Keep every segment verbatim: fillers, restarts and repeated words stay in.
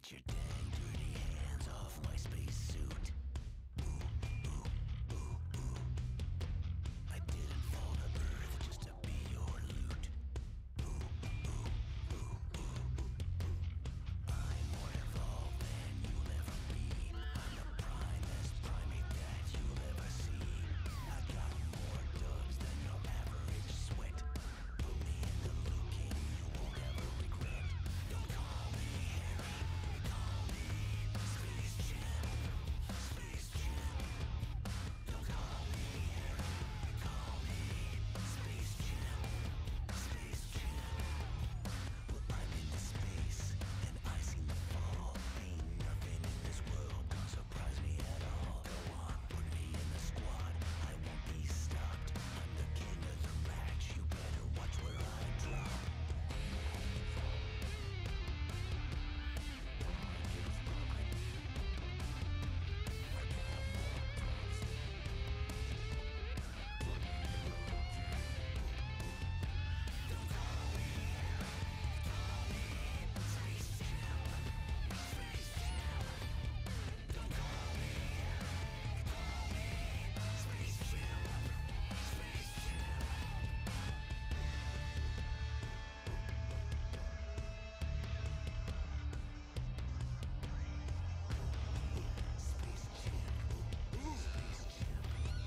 Get your dang dirty hands off my spacesuit. I didn't fall to Earth just to be your loot. I'm more evolved than you'll ever be. I'm the primest primate that you'll ever see. I got more dubs than your average sweat. Put me in the Luke King, you won't ever regret. Don't call me Harry, call me Space Jim, Space Jim. Don't call me Harry, call me Space Jim, Space Jim. Well, I'm into space, and I seen the fall. Ain't nothing in this world gonna surprise me at all. Go on, put me in the squad, I won't be stopped. I'm the king of the match, you better watch where I drop. Don't call me Harry, call me Space Jim, Space Jim. Don't call me Harry, call me Space Jim, Space Jim. Space Jim, Space Jim.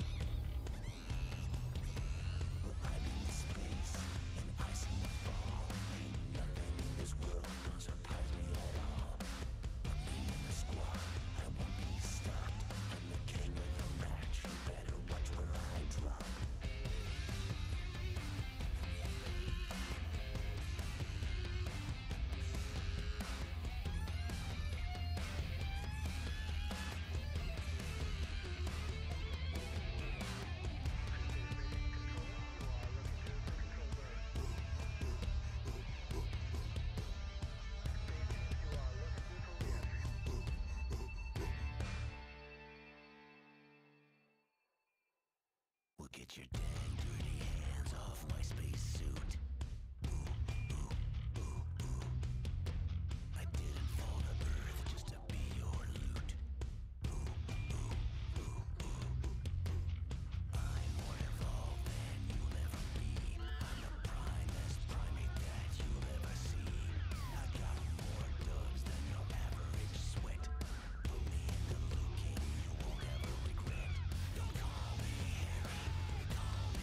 Well, I'm in space, and I see the fall. Ain't nothing in this world gonna surprise me at all. Put me in the squad, I won't be stopped. I'm the king of the match, you better watch where I drop. Well, get your dang dirty hands off my spacesuit. I didn't fall to Earth just to be your loot. I'm more evolved than you'll ever be. I'm the primest primate that you'll ever see. I got more dubs than your average sweat. Put me in the Luke King, you won't ever regret. Don't call me Harry, call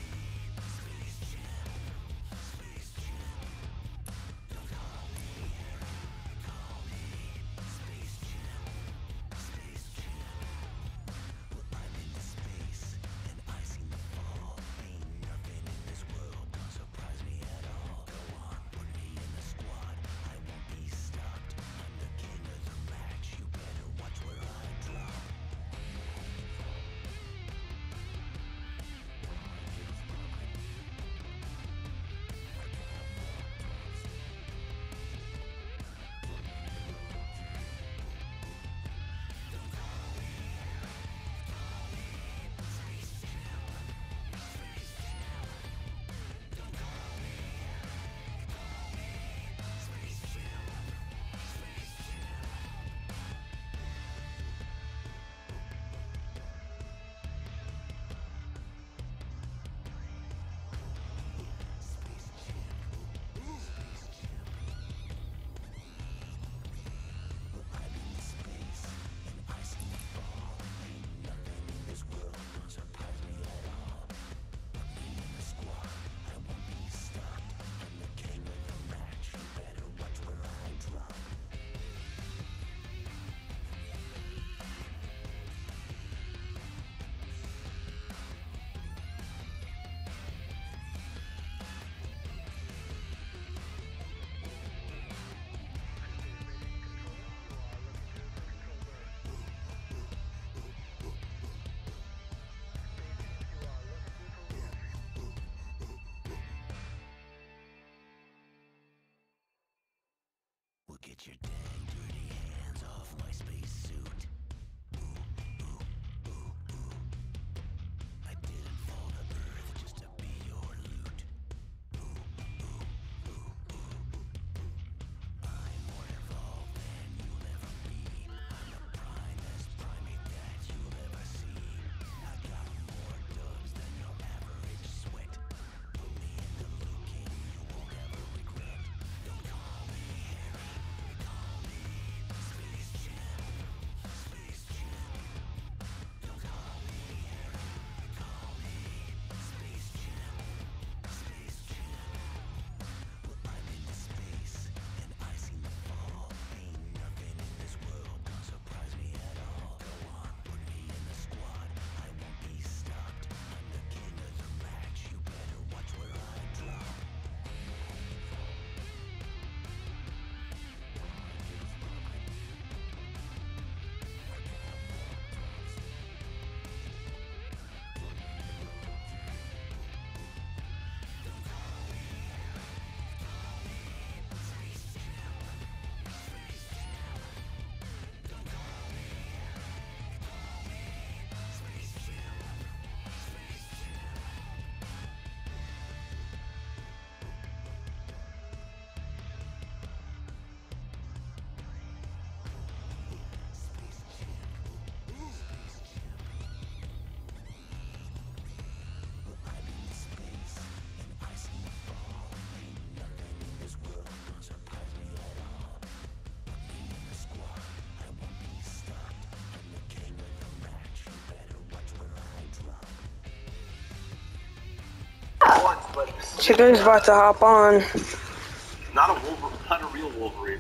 once, but Chico's about to hop on. not a Wolverine, not a real Wolverine.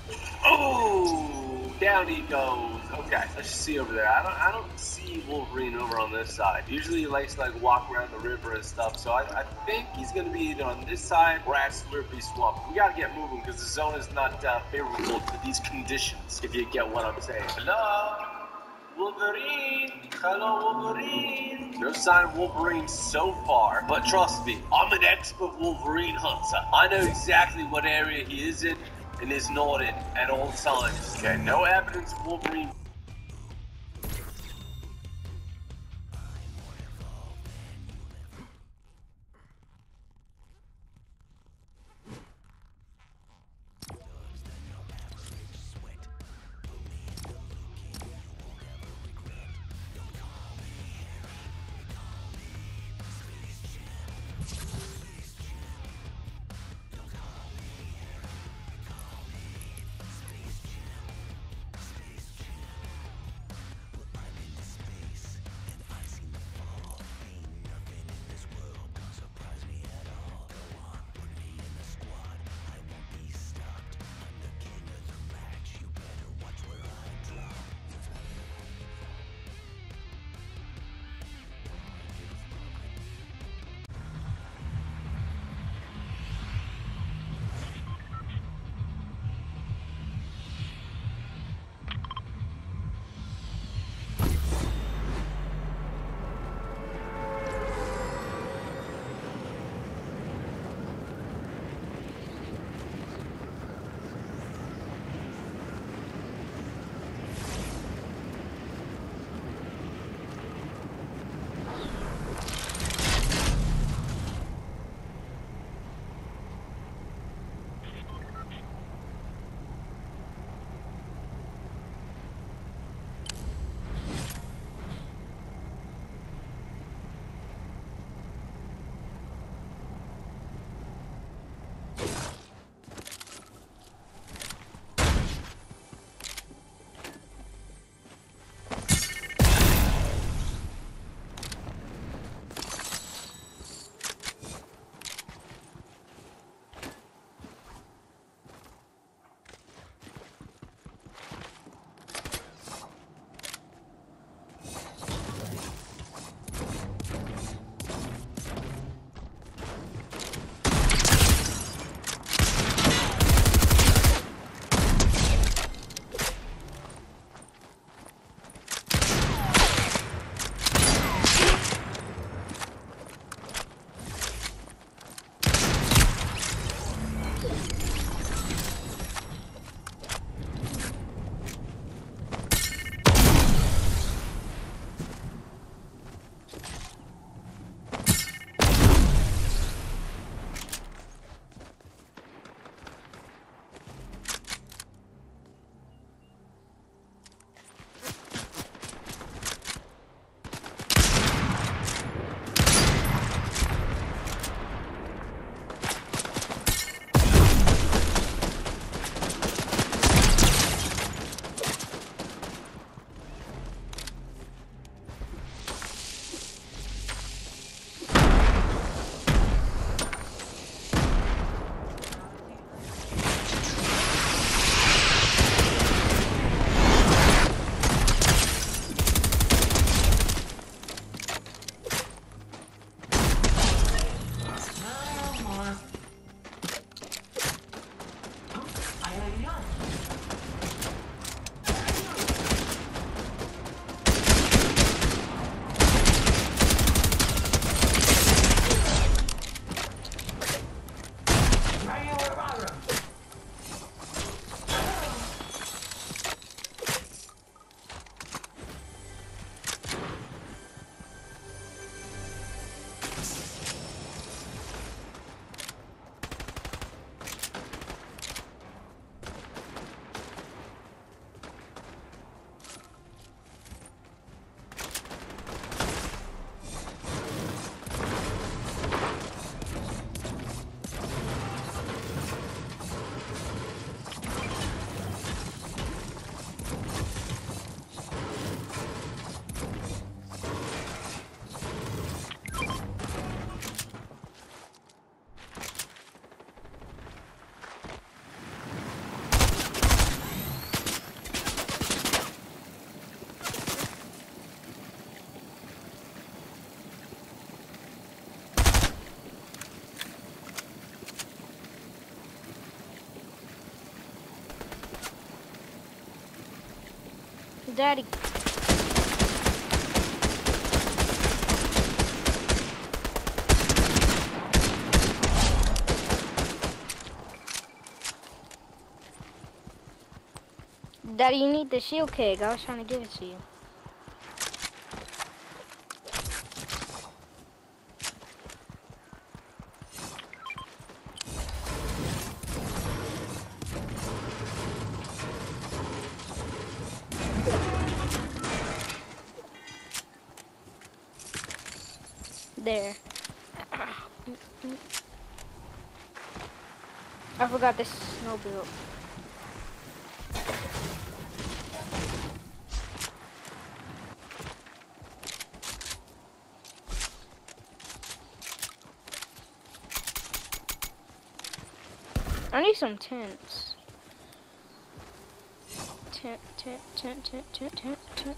Oh, down he goes. Okay, let's see over there. I don't, I don't see Wolverine over on this side. Usually he likes to like walk around the river and stuff. So I, I think he's gonna be either on this side or at Slurpy Swamp. We gotta get moving because the zone is not uh, favorable to these conditions. If you get what I'm saying. Hello, Wolverine. Hello, Wolverine. No sign of Wolverine so far, but trust me, I'm an expert Wolverine hunter. I know exactly what area he is in and is not in at all times. Okay, no evidence of Wolverine. Daddy. Daddy, you need the shield keg. I was trying to give it to you. There. I forgot this snow build. I need some tents. Tent, tent, tent, tent, tent, tent, tent.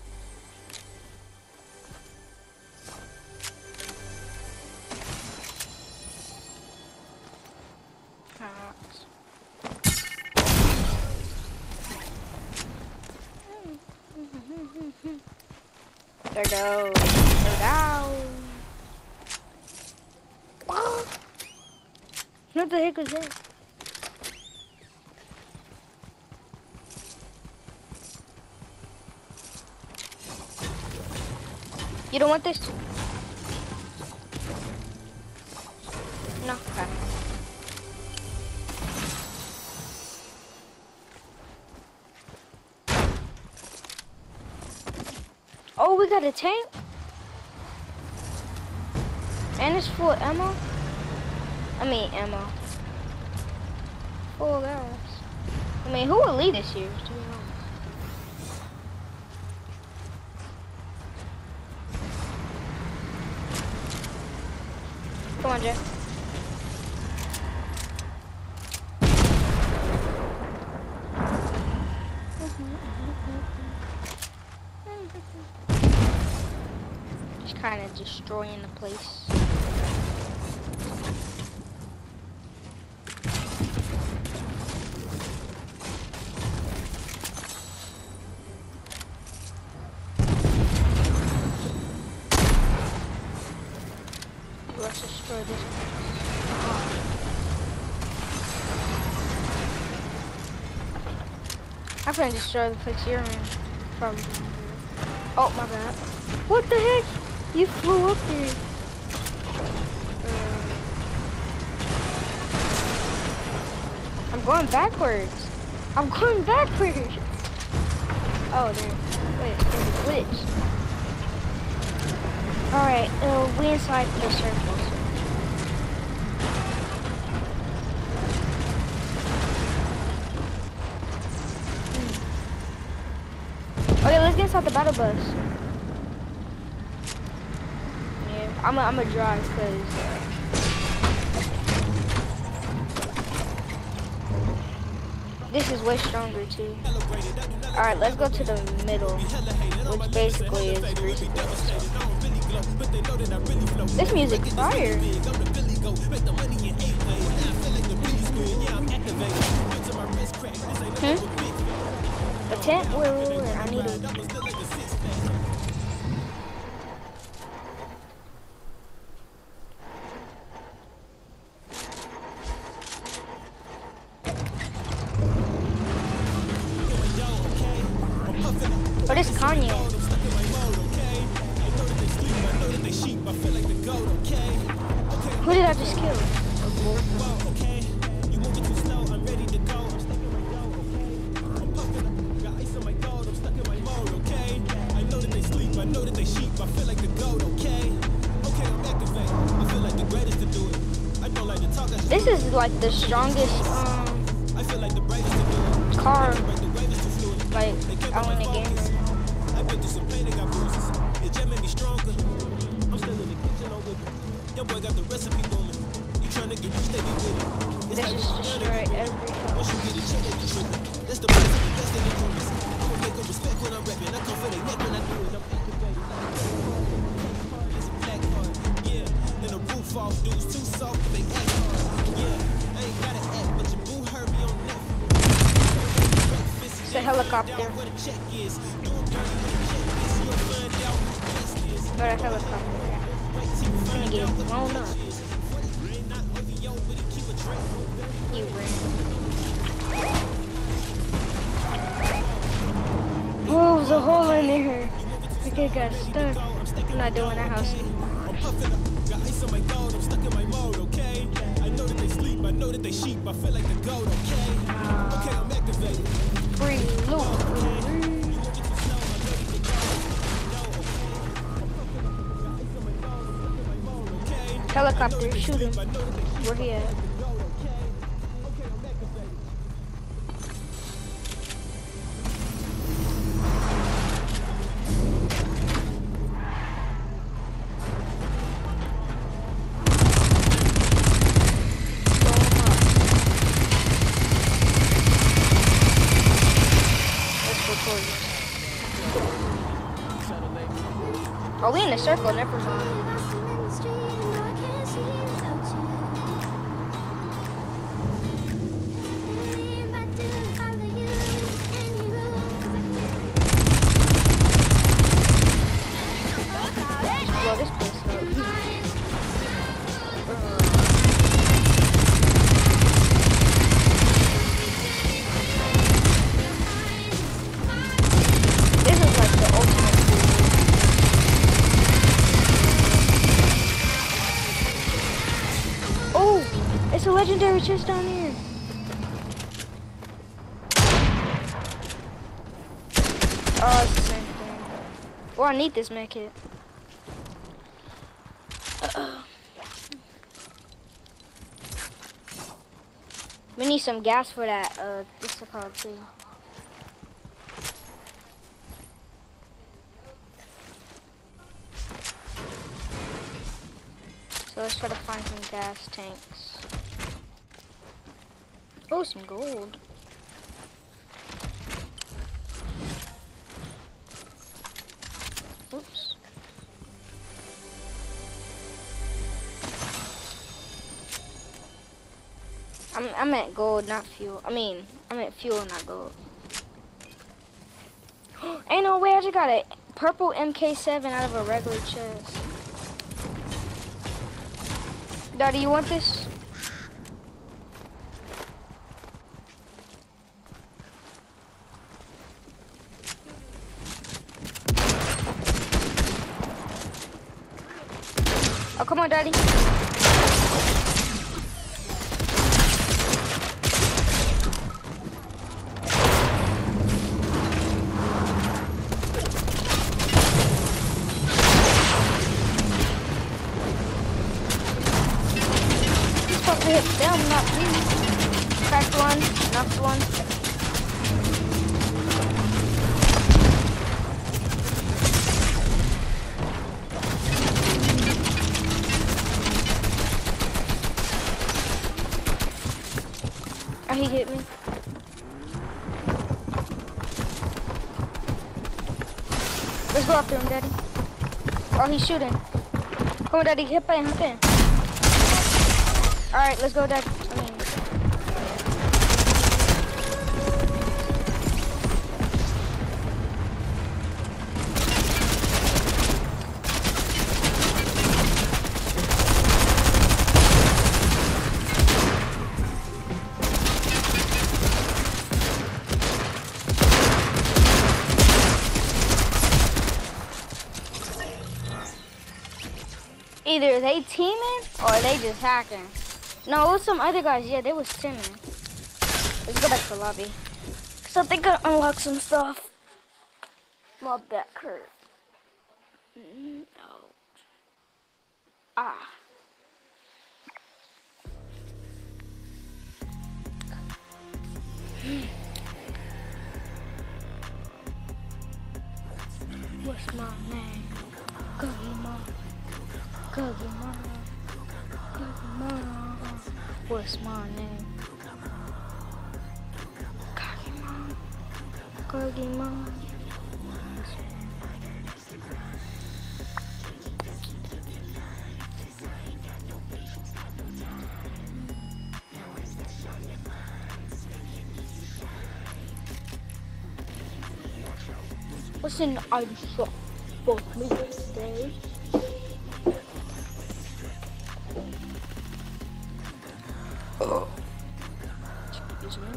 There goes. There goes. What the heck was that? You don't want this? No. Okay. Oh, we got a tank? And it's full of ammo? I mean ammo. Full of arrows. I mean, who will lead this here, to be honest? Come on, Jeff. Just kind of destroying the place. Let's destroy this place. I'm gonna destroy the place you're in. From. Oh my bad. What the heck? You flew up there. Uh, I'm going backwards. I'm going backwards. Oh, there. Wait, there's a glitch. Alright, uh, we inside the circle. Hmm. Okay, let's get inside the battle bus. Yeah, I'm gonna drive because. Uh, this is way stronger too. Alright, let's go to the middle, which basically is Greaseville. This music's fire. Hmm? A tent? Where, where, where? I need a... Oh, this is Kanye. Who did I just kill? This is like the strongest um car like out in the game right now. This just destroyed everything. It's a helicopter. helicopter. But a helicopter. I'm gonna get blown up. He ran. Oh, there's a hole in there. I think I got stuck. I'm not doing a house anymore. Free loot. Helicopter, shoot him. Where he at? Are we in a circle? Never mind. Well, this place is This is like the ultimate food. Oh, it's a legendary chest down here. Oh, it's the same thing. Oh, I need this med kit. Uh-oh. We need some gas for that. Uh, what's it called too? So let's try to find some gas tanks. Oh, some gold. Oops. I'm, I meant gold, not fuel. I mean, I meant fuel, not gold. Ain't no way, I just got a purple M K seven out of a regular chest. Daddy, you want this? Oh, come on, Daddy. Hit them, not me. Cracked one, knocked one. Oh, he hit me. Let's go after him, Daddy. Oh, he's shooting. Come on, Daddy, hit in, hit in. Alright, let's go, Dad. I mean... Either they teaming or they just hacking. No, it was some other guys. Yeah, they was teaming. Let's go back to the lobby. Cause I think I unlocked some stuff. My back hurt. No. Ah. What's my name? Cookie Mom. Cookie Mom. Cookie Mom. What's my name? Cookie Mom. Cookie Mom. What's in the item shop for me today? Oh. Excuse me.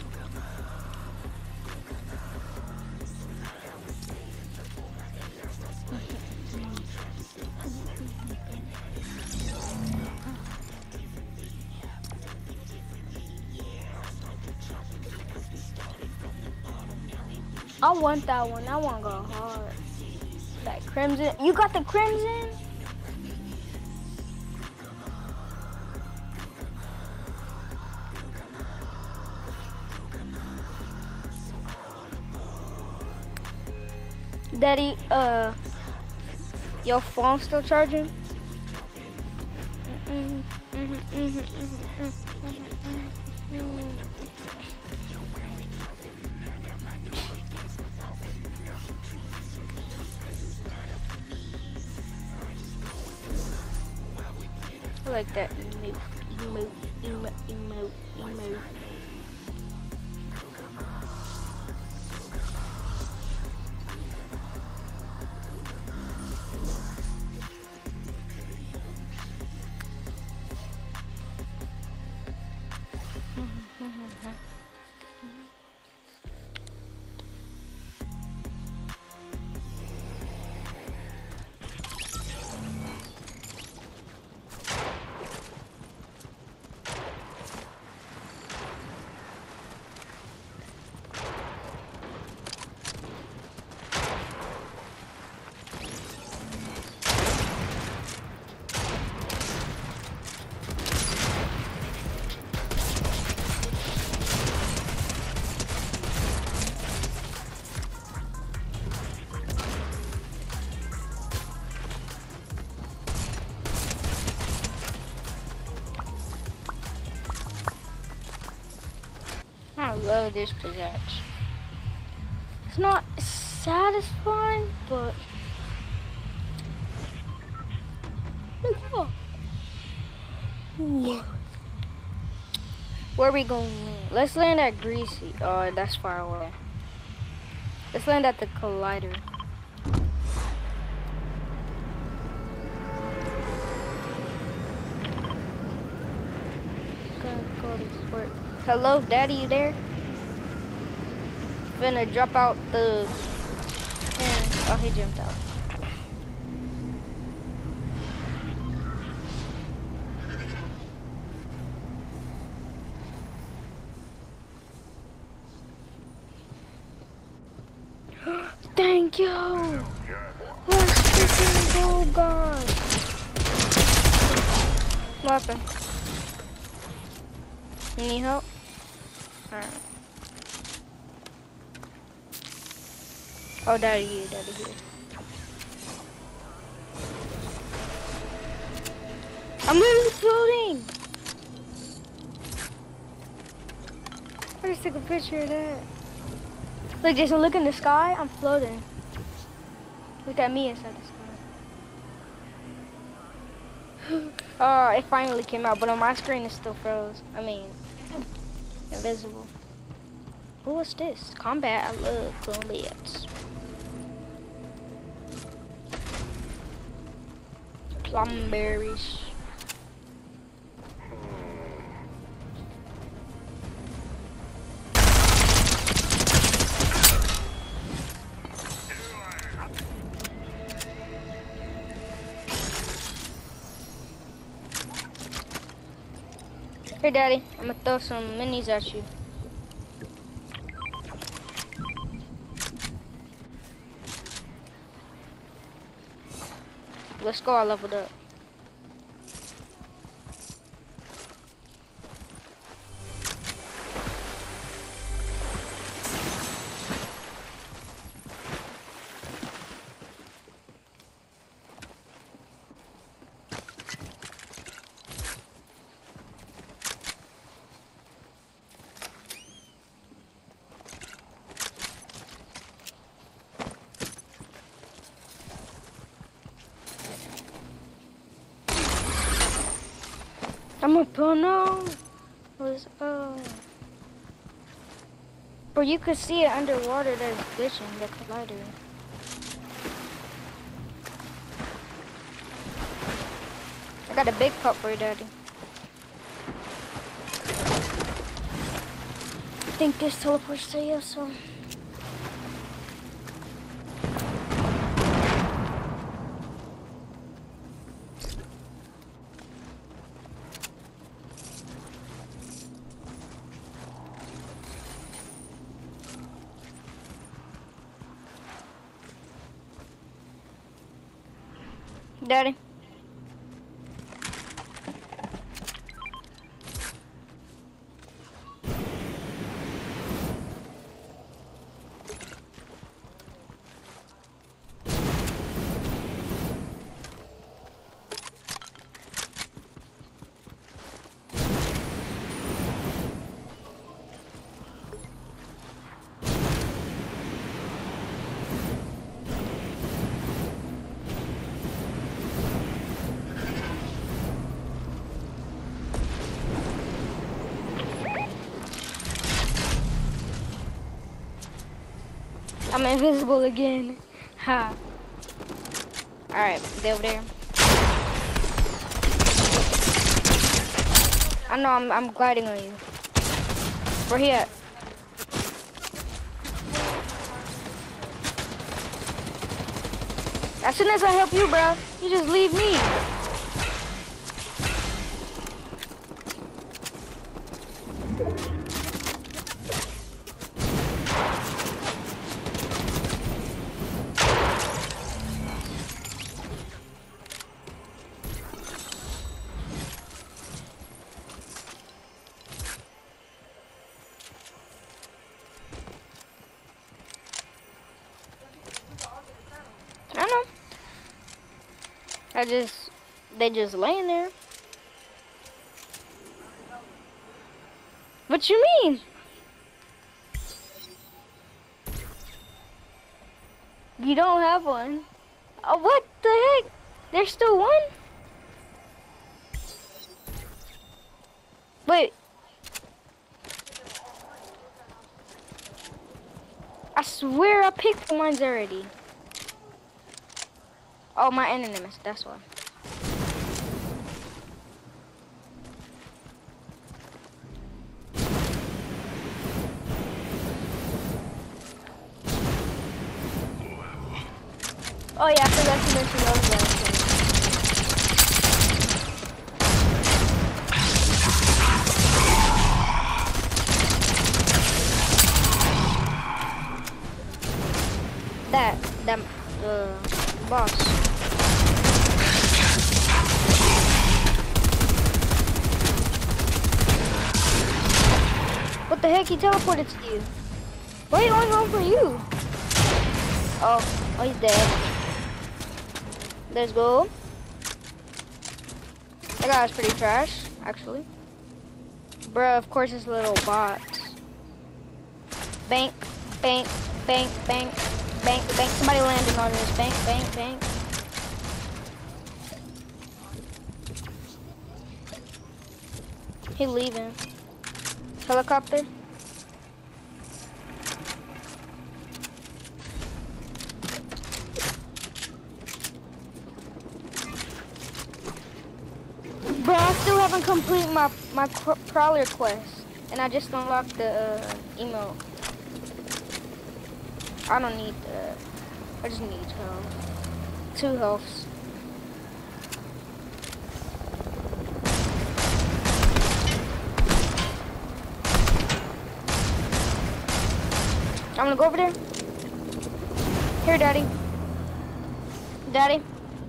I want that one. That one go hard. That crimson. You got the crimson? Daddy, uh, your phone still charging? Mm-mm, mm-mm, mm-mm, mm-mm, mm-mm, mm-mm. I like that emote, emote, emote, emote, emote. I love this pickaxe. It's not satisfying, but where are we going? Let's land at Greasy. Oh, that's far away. Let's land at the Collider. Gonna go to sport. Hello, Daddy, you there? Finna drop out the... Oh, he jumped out. Thank you! Let's freaking go, guys! What happened? You need help? Alright. Oh, Daddy here, Daddy here. I'm literally floating! I just took a picture of that. Look, Jason, look in the sky. I'm floating. Look at me inside the sky. Oh, it finally came out, but on my screen it still froze. I mean, invisible. Who was this? Combat. I love combats. Plum berries. Here, Daddy, I'm gonna throw some minis at you. Let's go, I leveled up. I'm a oh no. What is oh Or you could see it underwater that's glitching, the collider. I got a big pup for you, Daddy. I think this teleports to you, so... Daddy. I'm invisible again. Ha. Alright, they over there. I know I'm I'm gliding on you. Where he at? As soon as I help you, bro, you just leave me. I know. I just, they just laying there. What you mean? You don't have one. Oh, what the heck? There's still one? Wait. I swear I picked ones already. Oh, my anonymous, that's why. Oh yeah, I forgot to mention those guys. That, that, the boss. What the heck? He teleported to you. Why are you only going for you? Oh, oh, he's dead. Let's go. That guy's pretty trash, actually. Bruh, of course it's little bots. Bank, bank, bank, bank, bank, bank. Somebody landed on this. Bank, bank, bank. He leaving. Helicopter. Bro, I still haven't completed my my crawler quest, and I just unlocked the uh, emote. I don't need the. I just need health. Two healths. I'm gonna go over there. Here, Daddy. Daddy.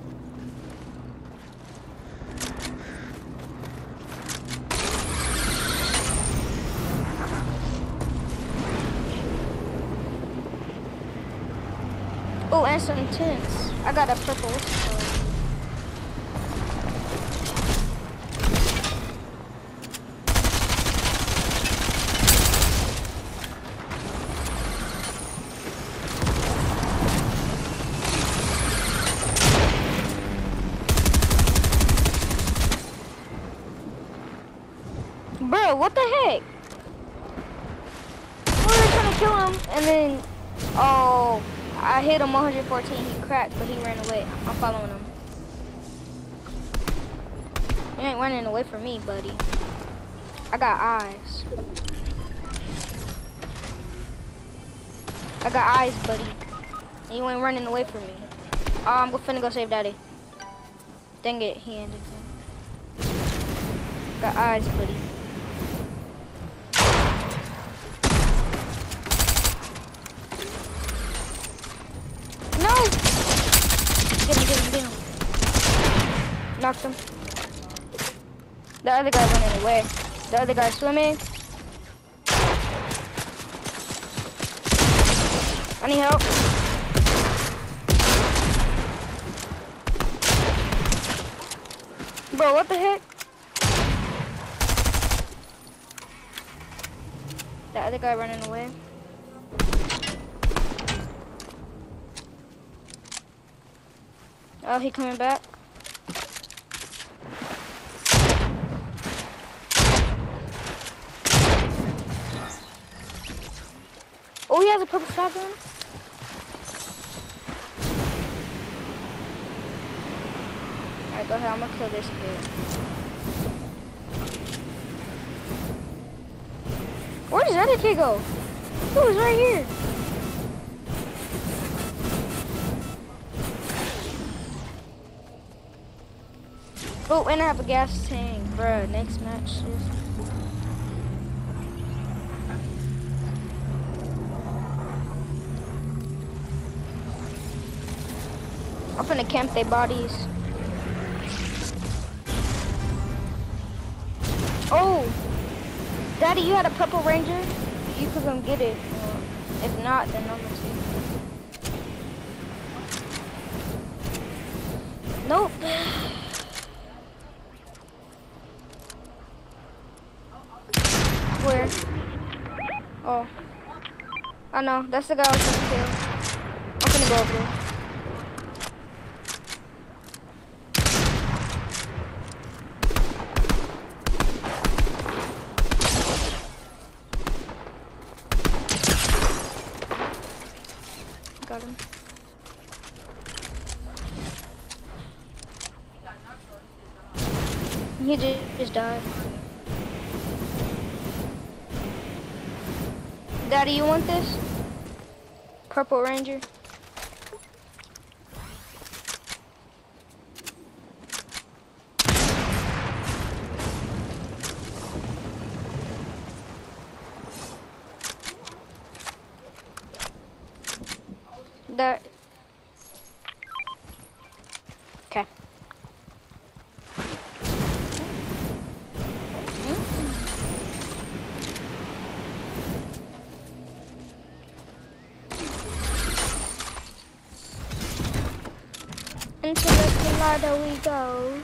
Oh, and some tints. I got a purple. So. Bro, what the heck? Why are you trying to kill him, and then, oh, I hit him one fourteen. He cracked, but he ran away. I'm following him. You ain't running away from me, buddy. I got eyes. I got eyes, buddy. And you ain't running away from me. Oh, I'm finna go save daddy. Dang it, he ended it. Got eyes, buddy. No! Get him, get him, get him. Knocked him. The other guy running away. The other guy swimming. I need help. Bro, what the heck? The other guy running away. Oh, he coming back. Oh, he has a purple shotgun. Alright, go ahead. I'm gonna kill this kid. Where does that other kid go? He was right here. Oh, and I have a gas tank, bruh. Next match. I'm finna camp their bodies. Oh, Daddy, you had a Purple Ranger? You could come get it. Uh, if not, then I'm gonna see. Nope. Where? Oh. I know. That's the guy I was gonna kill. I'm gonna go over there. Got him. He just, just died. Daddy, you want this? Purple Ranger. That. Okay. Into the collider we go.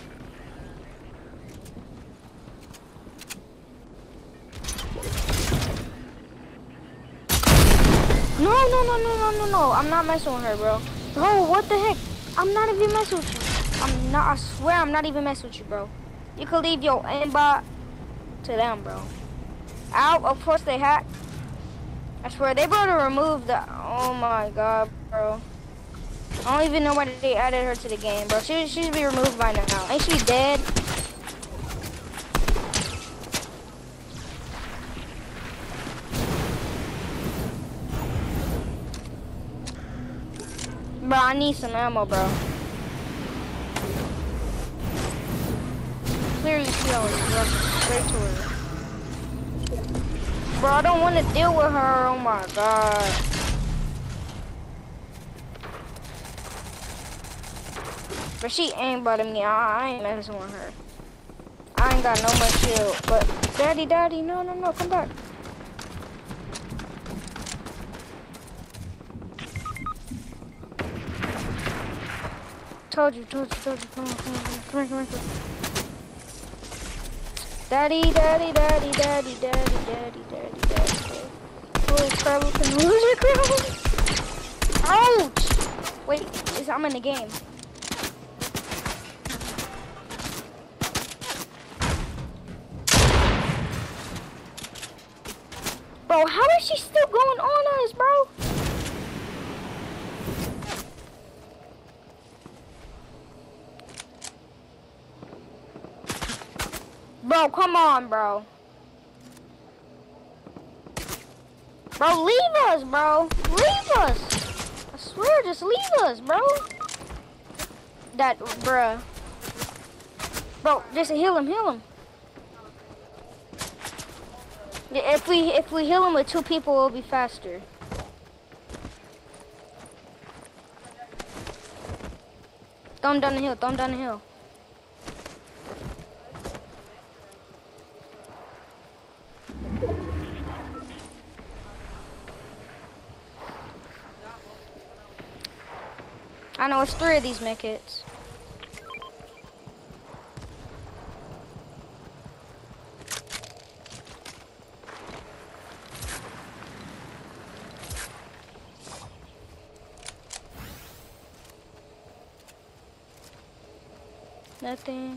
No, no, no, no, no, no, no. I'm not messing with her, bro. Bro, what the heck? I'm not even messing with you. I'm not, I swear I'm not even messing with you, bro. You could leave your aimbot to them, bro. Out, of course they hack. I swear, they better remove the, oh my god, bro. I don't even know why they added her to the game, bro. She, she should be removed by now. Ain't she dead? Bro, I need some ammo, bro. Clearly she always runs straight to her. Bro, I don't want to deal with her. Oh my god. But she ain't butting me. I, I ain't messing with her. I ain't got no much shield. But daddy, daddy, no, no, no, come back. Told you, told you, told you. Come on, come on, come on, come on, come on. Daddy, daddy, daddy, daddy, daddy, daddy, daddy, daddy. Holy crap, we can lose it, crap. Ouch! Wait, it's, I'm in the game. Bro, how is she still going on us, bro? Bro, come on, bro. Bro, leave us, bro. Leave us. I swear, just leave us, bro. That, bruh. Bro, just heal him, heal him. Yeah, If we if we heal him with two people, it'll be faster. Throw him down the hill, throw him down the hill. I know it's three of these medkits. Nothing.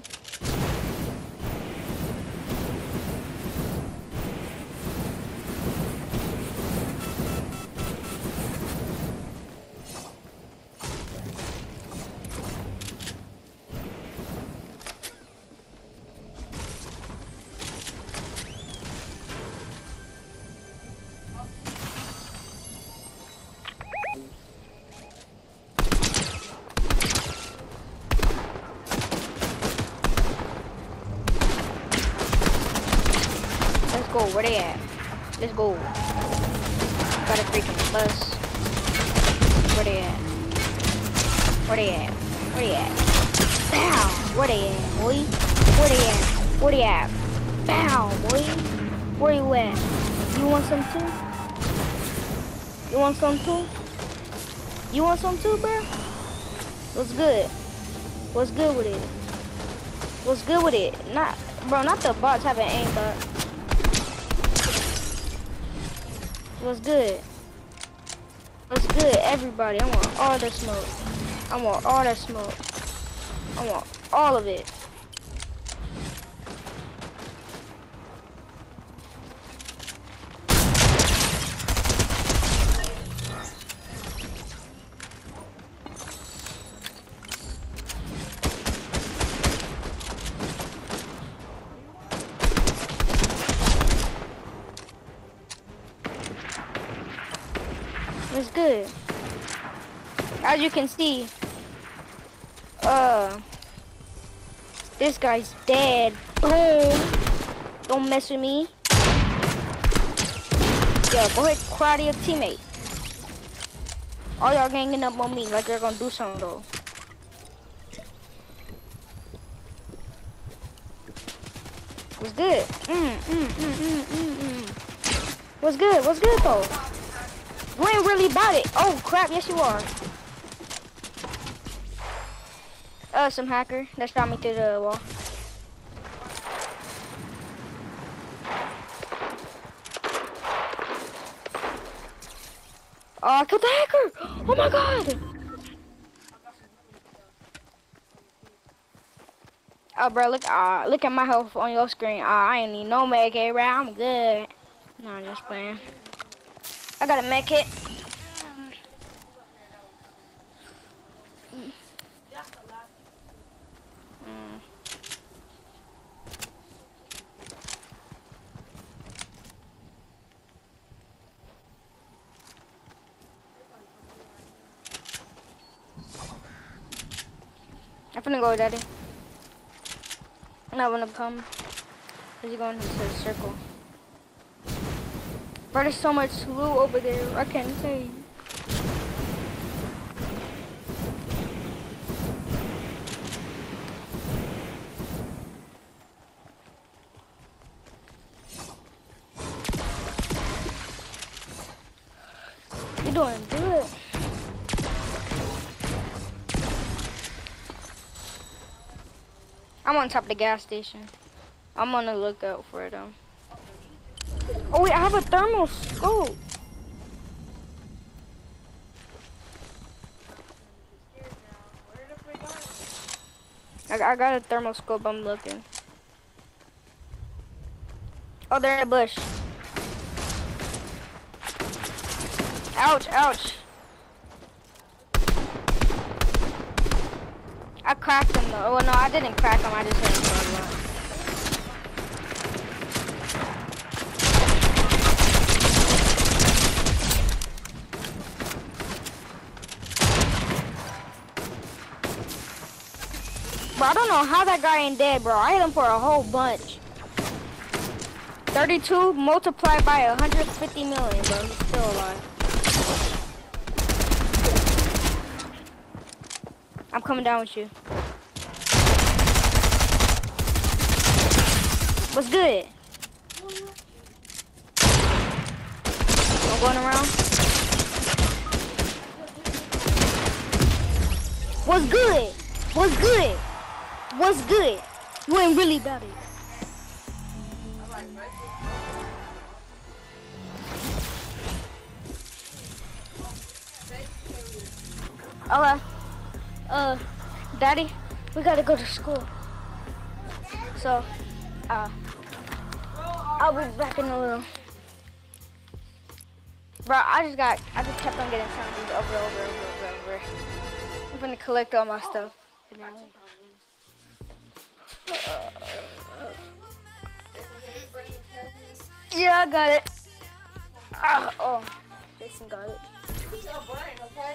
Let's go, where they at? Let's go. Got a freaking bus. Where they at? Where they at? Where they at? Bow! Where they at, boy? Where they at? Where they at? Bow, boy! Where you at? You want some too? You want some too? You want some too, bro? What's good? What's good with it? What's good with it? Not, bro, not the bots having aim, but what's good? What's good, everybody? I want all the smoke. I want all the smoke. I want all of it. It's good. As you can see, uh, this guy's dead. Boom. Don't mess with me. Yo, go ahead, cry to your teammate. All y'all ganging up on me like you're gonna do something though. What's good? Mm, mm, mm, mm, mm, mm. What's good? What's good though? You ain't really about it. Oh crap, yes you are. Uh, some hacker that shot me through the wall. Oh, I killed the hacker! Oh my god! Oh, bro, look, uh, look at my health on your screen. Uh, I ain't need no med kit, bro. I'm good. No, I'm just playing. I got a med kit. Mm. I'm finna go, daddy. I'm not gonna come. Cause you're going into the circle. Bro, there's so much loot over there. I can't tell you. You're doing good. I'm on top of the gas station. I'm on the lookout for it though. Oh wait, I have a thermal scope. I, I got a thermal scope, I'm looking. Oh, they're in a bush. Ouch, ouch. I cracked him though. Well, no, I didn't crack him. I just hit him for a lot. Bro, I don't know how that guy ain't dead, bro. I hit him for a whole bunch. thirty-two multiplied by one hundred fifty million, bro. He's still alive. I'm coming down with you. What's good? I'm going around. What's good? What's good? What's good? You ain't really about it. Okay. Uh, Daddy, we gotta go to school. So, uh, I'll be back in a little. Bro, I just got, I just kept on getting challenges over, over, over, over, over. I'm gonna collect all my stuff. Uh, yeah, I got it. Uh, oh, Jason got it. Okay.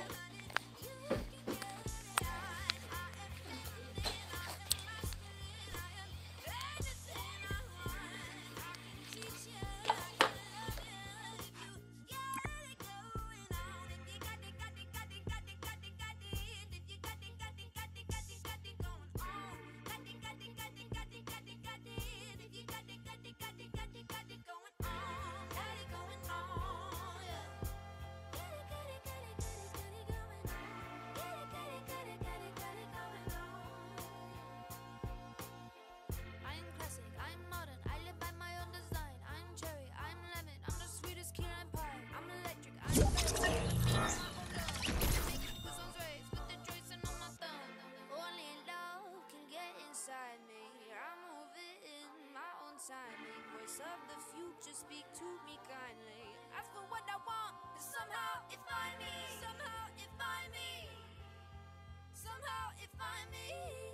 Voice of the future, speak to me kindly. Ask for what I want, and somehow it find me. Somehow it find me. Somehow it find me.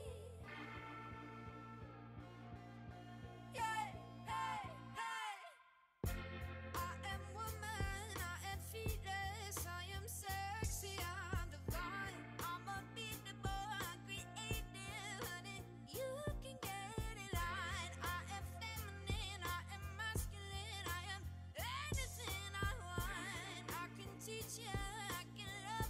Yeah, hey, hey. I am woman, I am fearless, I am sexy, I'm divine. I'm unbeatable, I'm creative, honey. You can get in line. I am feminine, I am masculine, I am anything I want. I can teach you, I can love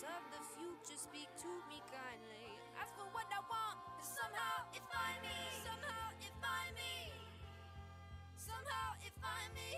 voice of the future, speak to me kindly. Ask for what I want, and somehow it find me. Somehow it find me. Somehow it find me.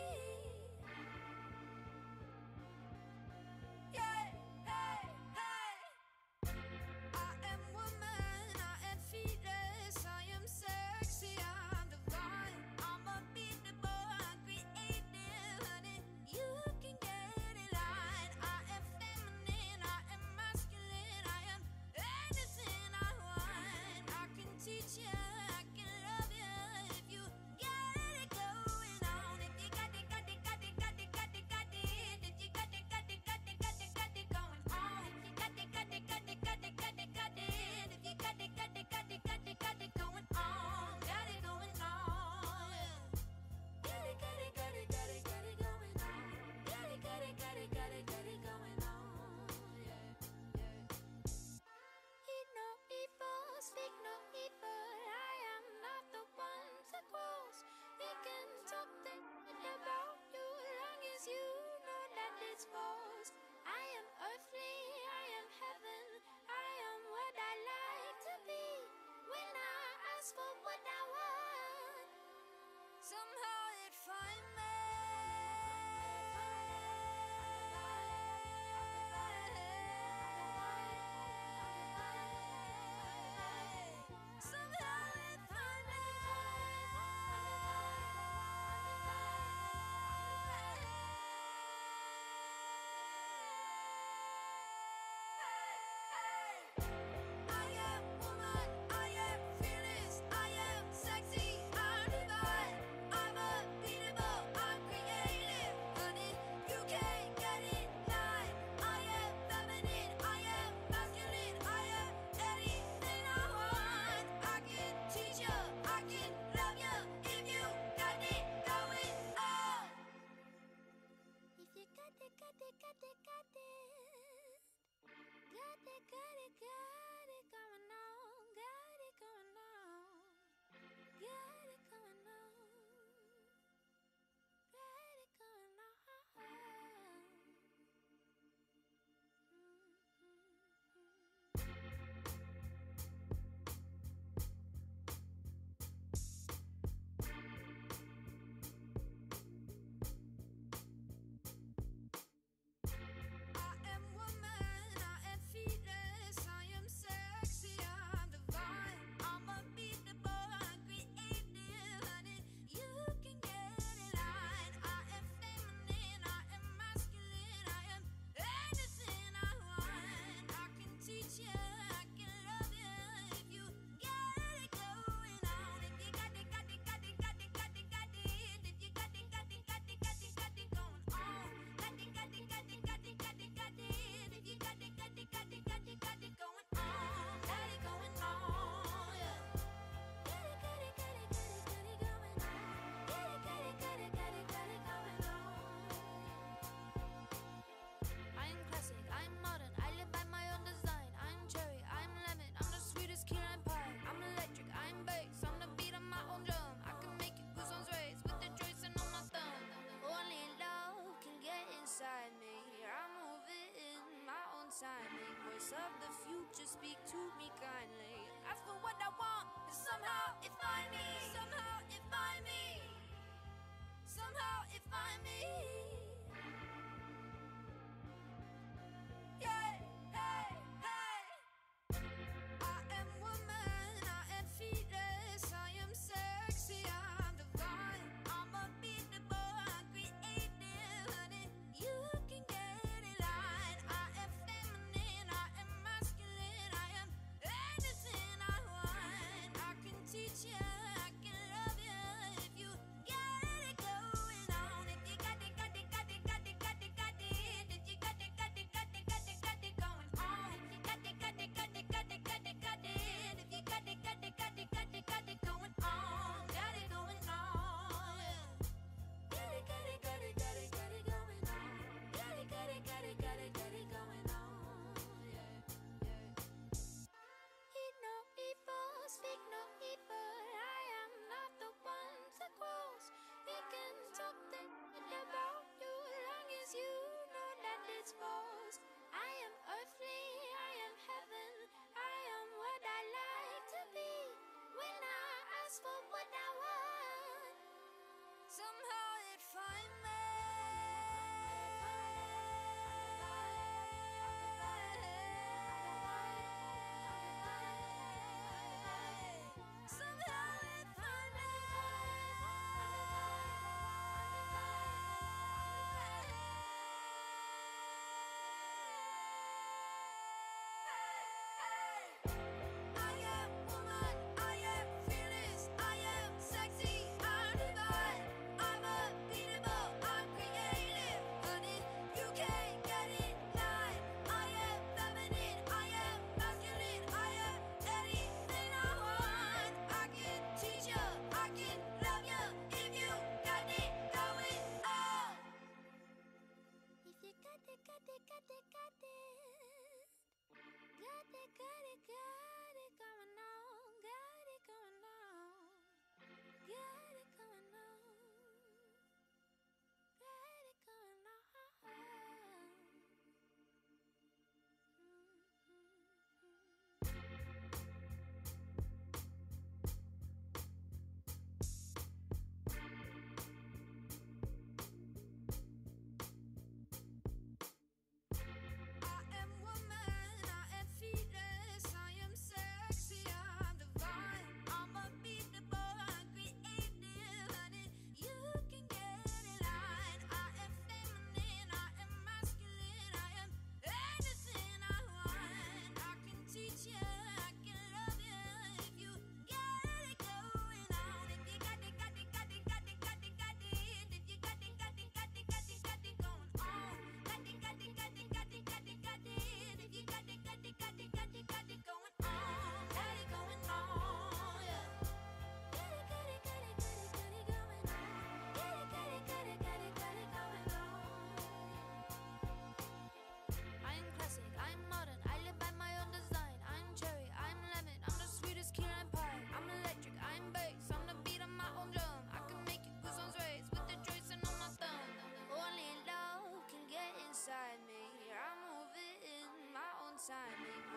Yeah, hey, hey. I am woman, I am fearless, I am sexy, I'm divine. I'm unbeatable, I'm creative, honey. You can get in line. I am feminine, I am masculine, I am anything I want. I can teach you, I can love you if you get it going on. If you got it, got it, got it, got it, got it, got it. If you got it, got it, got it, got it, got it going on. If you got it, got it, got it, got it, got it, got it. If you got it, got it, got it, got it, got it going on. Got it going on. Got it, got it, got it, got it, got it going on. Got it, got it, got it, got it, got it going on. Yeah, yeah. Eat no evil, speak no evil. I am not the one to cross. We can talk things about you long as you know that it's false. I am earthly, I am heaven. I am what I like to be. When I ask for what I want, somehow it find me. Somehow it find me. I am woman, I am fearless, I am sexy, I'm divine. I'm unbeatable, I'm creative, honey. You can't get in line. I am feminine, I am masculine, I am anything I want. I can teach you, I can love you if you got it going on. If you got it, got it, got it, got it. Got it, got it, got it going on. Got it going on. Got it going on. Got it going on. I am woman, I am fearless, I am sexy, I'm divine. I'm unbeatable, I'm creative, honey. You can get in line. I am feminine, I am masculine, I am anything I want. I can teach you, I can love you if you get it going on. If you got it, got it, got it, got it, got it, got it. If you got it, got it, got it, got it, got it going on. Got it, got it, got it, got it, got it, got it. If you got it, got it, got it, got it, got it going on. Got it going on, yeah. Got it, got it, got it, got it, got it going on. Got it, got it, got it, got it, got it going on. I'm classic, I'm modern, I live by my own design. I'm cherry, I'm lemon, I'm the sweetest key lime pie. I'm electric, I'm bass, I'm the beat of my own drum. I can make you goosebumps raise with the joints and on my thumb. Only love can get inside me. I move it in my own timing. Voice of the future, speak to me kindly. Ask for what I want, and somehow it find me. Somehow it find me. Somehow it find me. Yeah, hey, hey. I am woman, I am fearless, I am sexy, I'm divine. I'm unbeatable, I'm creative, honey. You can get in line. I am feminine, I am masculine, I am anything I want. I can teach you, I can love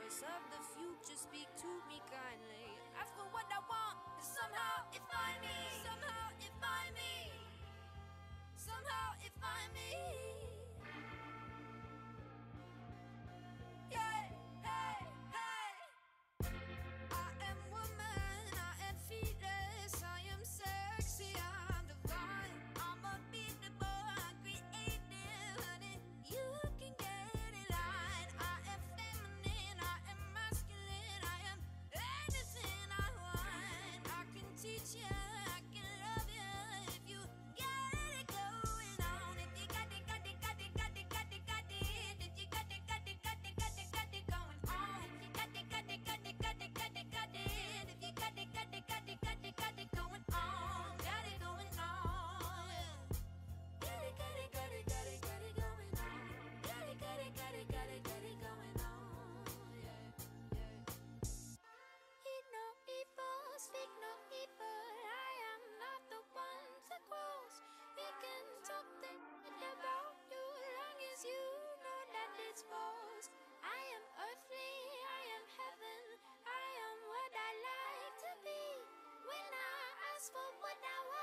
voice of the future, speak to me kindly. Ask for what I want, and somehow it find me. Somehow it find me. Somehow it find me. Yeah, hey, hey. I am woman, I am fearless, I am sexy, I'm divine. I'm unbeatable, I'm creative, honey. You can get it right. I am feminine, I am masculine, I am anything I want. I can teach you, I can love you if you get it going on. If you got it, got it, got it, got it, got it, got it. If you got it, got it, got it, got it, got it going on. If you got it, got it, got it, got it, got it, got it. If you got it, got it, got it, got it, got it going on. Got it going on. Got it, got it, got it, got it, got it going on. Got it, got it, got it, got it, got it going on. Yeah, yeah. Eat no evil, speak no evil. I am not the one to cross. We can talk that about you long as you know that it's false. I am earthly, I am heaven, I am what I like to be. When I ask for what I want.